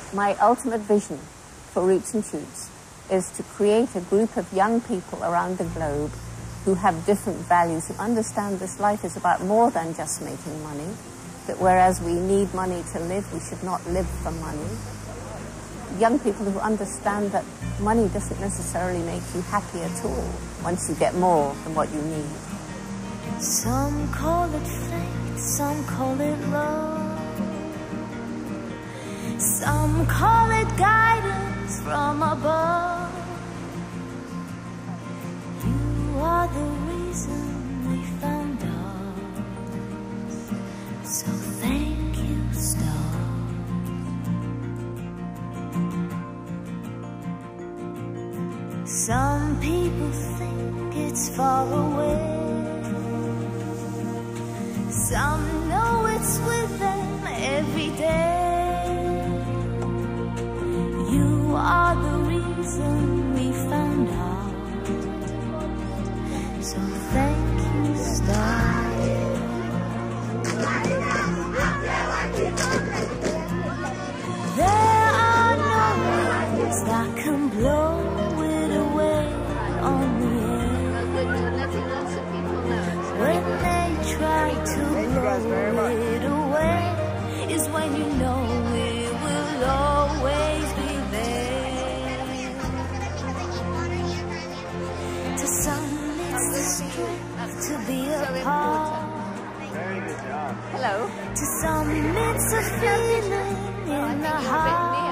My ultimate vision for Roots and Shoots is to create a group of young people around the globe who have different values, who understand this life is about more than just making money, that whereas we need money to live, we should not live for money. Young people who understand that money doesn't necessarily make you happy at all once you get more than what you need. Some call it fate, some call it love, some call it guidance from above. You are the reason we found us, so thank you, star. Some people think it's far away, some know it's with them every day. You are the reason we found out, so thank you, star. There are no words that can blow it away on the air. When they try to blow it away is when you know it will always be there. To some it's the strength to be apart. Hello. To some it's a feeling in the heart.